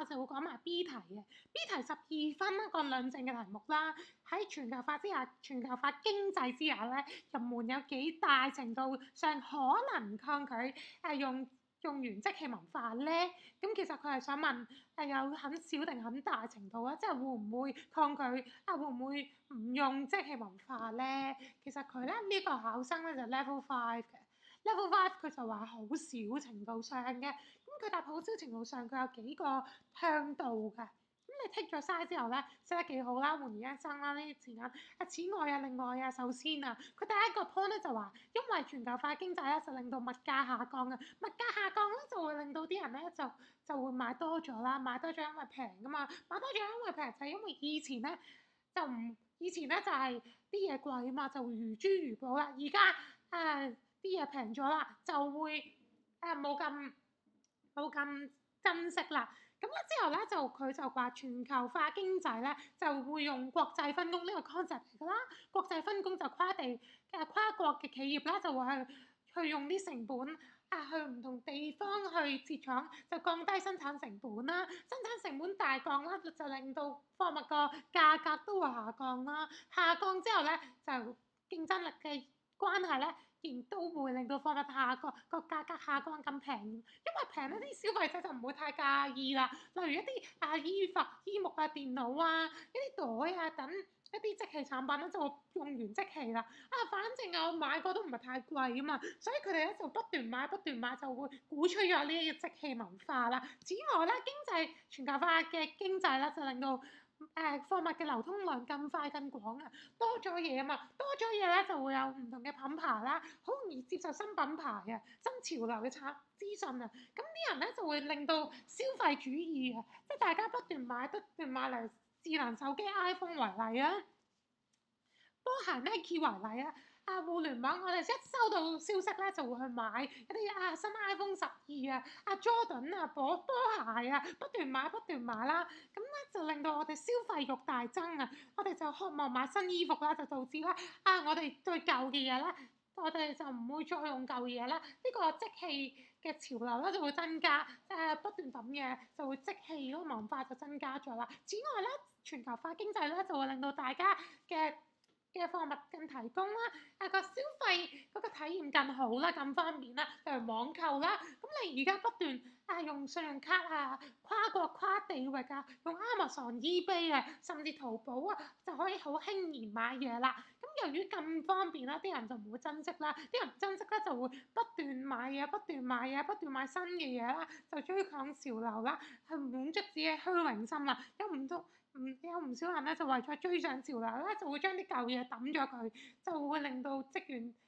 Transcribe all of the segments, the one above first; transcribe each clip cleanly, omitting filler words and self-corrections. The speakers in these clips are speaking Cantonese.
我就會講埋 B 題嘅。B 題12分一個兩證嘅題目啦。喺全球化之下，全球化經濟之下咧，人們有幾大程度上可能抗拒用完即棄文化咧？咁其實佢係想問有很小定很大程度啊，即係會唔會抗拒會唔會唔用即棄文化咧？其實佢咧呢個考生咧就 level 5嘅。Level 5佢就話好少程度上嘅，咁佢答好少程度上佢有幾個向度嘅。咁你剔咗晒之後咧，寫得幾好啦，換而一生啦呢啲字眼。此外另外首先佢第一個 point 咧就話，因為全球化經濟咧就令到物價下降嘅，物價下降咧就會令到啲人咧就會買多咗啦，買多咗因為平㗎嘛，買多咗因為平就係因為以前咧就係啲嘢貴啊嘛，就如珠如寶啦，而家啲嘢平咗啦，就會冇咁珍惜啦。咁咧之後咧佢就話全球化經濟咧就會用國際分工呢個 concept 嚟㗎啦。國際分工就跨國嘅企業啦，就會去用啲成本去唔同地方去設廠，就降低生產成本啦。生產成本大降啦，就令到貨物個價格都會下降啦。下降之後咧，就競爭力嘅關係咧，亦都會令到貨物個價格下降咁平，因為平呢啲消費者就唔會太介意啦。例如一啲衣物電腦一啲袋等一啲即棄產品咧，就用完即棄啦。反正我買過都唔係太貴啊嘛，所以佢哋咧就不斷買，就會鼓吹咗呢個即棄文化啦。此外咧，全球化嘅經濟咧就令到貨物嘅流通量更快更廣啊，多咗嘢啊嘛，多咗嘢咧就會有唔同嘅品牌啦，好容易接受新品牌新潮流嘅資訊啊，咁啲人咧就會令到消費主義即係大家不斷買嚟智能手機 iPhone 為例波鞋 Nike 為例互聯網我哋一收到消息咧就會去買一啲新 iPhone 12Jordan 波鞋不斷買啦，咁咧就令到我哋消費欲大增我哋就渴望買新衣服啦，就導致啦我哋對舊嘅嘢咧，我哋就唔會再用舊嘢啦，呢個即棄嘅潮流咧就會增加，不斷抌嘢就會即棄嗰個文化就增加咗啦。此外咧，全球化經濟咧就會令到大家嘅貨物更提供啦，個消費嗰個體驗更好啦，更方便啦，例如網購啦。咁你而家不斷用信用卡跨國跨地域用 Amazon、eBay 甚至淘寶就可以好輕易買嘢啦。咁由於咁方便啦，啲人就唔會珍惜啦，啲人唔珍惜咧就會不斷買嘢，不斷買新嘅嘢啦，就追趕潮流啦，去滿足自己虛榮心啦，有唔少人咧就為咗追上潮流咧，就會將啲舊嘢抌咗佢，就會令到即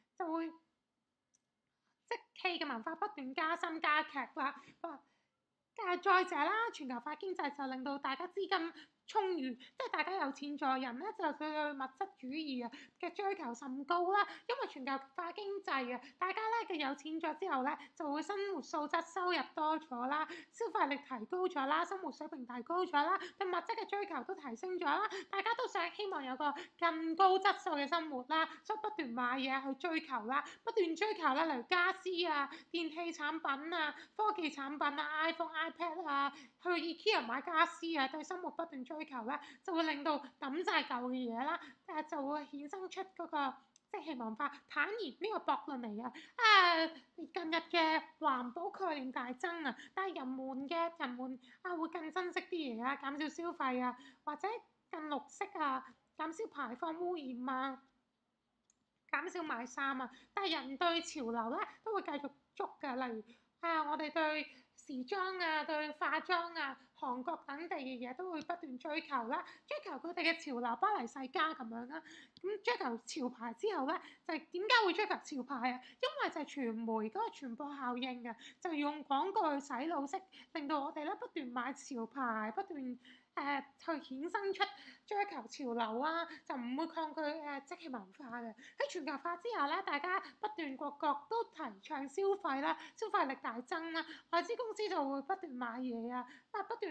棄嘅文化不斷加深加劇啦。再者啦，全球化經濟就令到大家資金充裕，即係大家有錢在人咧，就對物質主義嘅追求甚高啦。因為全球化經濟大家咧嘅有錢咗之後咧，就會生活素質收入多咗啦，消費力提高咗啦，生活水平提高咗啦，對物質嘅追求都提升咗啦。大家都希望有個更高質素嘅生活啦，所以不斷買嘢去追求啦，不斷追求啦，例如家私電器產品科技產品iPhone、iPad 去 IKEA 買家私對生活不斷追求咧，就會令到抌晒舊嘅嘢啦，就會衍生出嗰個即棄文化。坦然呢個駁論嚟近日嘅環保概念大增但係人們會更珍惜啲嘢減少消費或者更綠色減少排放污染減少買衫但係人對潮流咧都會繼續捉㗎，例如我哋對時裝對化妝韓國等地嘅嘢都會不斷追求啦，追求佢哋嘅潮流巴黎世家咁樣啦。咁追求潮牌之後咧，就係點解會追求潮牌因為就係傳媒嗰個傳播效應就用廣告去洗腦式，令到我哋咧不斷買潮牌，不斷去衍生出追求潮流就唔會抗拒即棄文化嘅。喺全球化之下咧，大家不斷各國都提倡消費啦，消費力大增啦，外資公司就會不斷買嘢不斷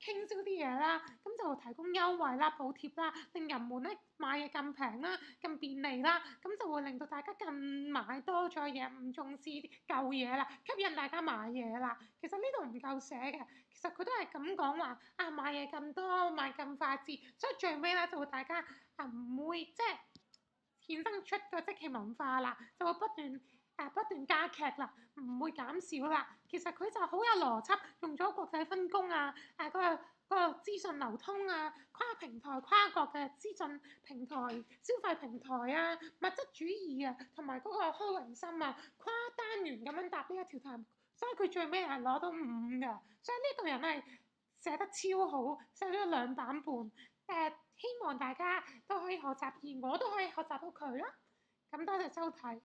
傾銷啲嘢啦，咁就提供優惠啦、補貼啦，令人們咧買嘢咁平啦、咁便利啦，咁就會令到大家更買多咗嘢，唔重視舊嘢啦，吸引大家買嘢啦。其實呢度唔夠寫嘅，其實佢都係咁講話啊，買嘢咁多，買咁快捷，所以最尾咧就會大家唔會即係衍生出個即棄文化啦，就會不斷加劇啦，唔會減少啦。其實佢就好有邏輯，用咗國際分工啊，嗰個資訊流通啊，跨平台、跨國嘅資訊平台、消費平台啊，物質主義啊，同埋嗰個虛榮心啊，跨單元咁樣答呢一條題目，所以佢最尾係攞到5㗎。所以呢個人係寫得超好，寫咗2版本。希望大家都可以學習，而我都可以學習到佢啦。咁多謝收睇。